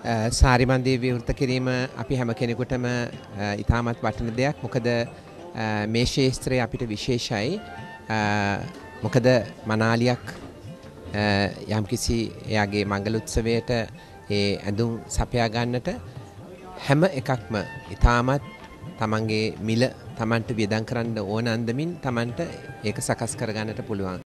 සාරි මන්දිර විවෘත කිරීම අපි හැම කෙනෙකුටම ඉතාමත් වටින දෙයක්. මොකද මේ ශාස්ත්‍රය අපිට විශේෂයි. මොකද මනාලියක් යම්කිසි එයාගේ මංගල උත්සවයට ඒ ඇඳුම් සපයා ගන්නට හැම එකක්ම ඉතාමත් තමන්ගේ මිල තමන්ට වියදම් කරන්න ඕන අන්දමින් තමන්ට ඒක සකස් කර ගන්නට පුළුවන්.